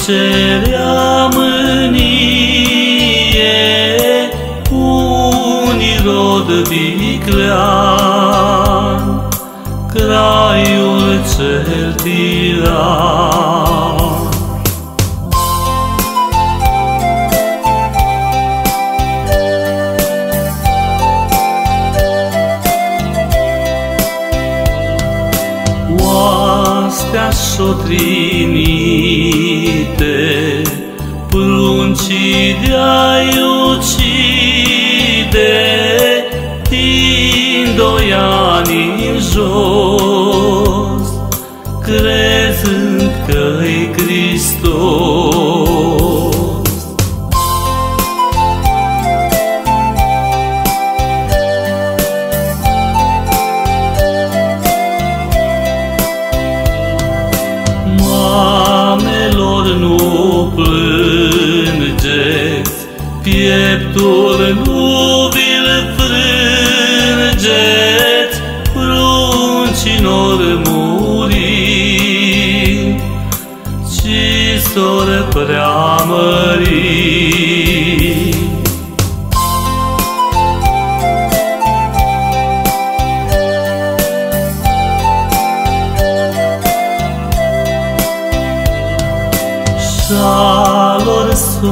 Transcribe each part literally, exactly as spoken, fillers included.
cerea mânie, un irod viclean, craiul cel tiran. Oastea șotrinite, pruncii de-ai ucide, din doi ani în jos, crezând că-i Hristos. Mamelor, nu plângeți, pieptul nu vi-l frângeți, pruncilor muri, ci s-or preamări. Șalor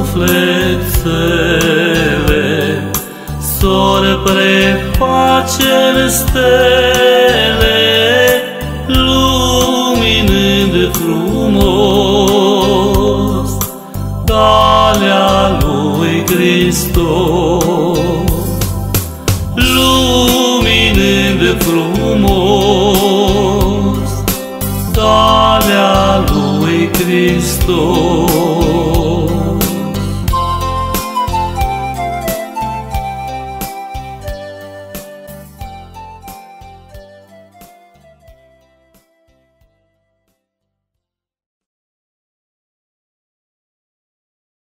sufletele s-or preface în stele, luminând frumos calea lui Hristos. Luminând frumos calea lui Hristos.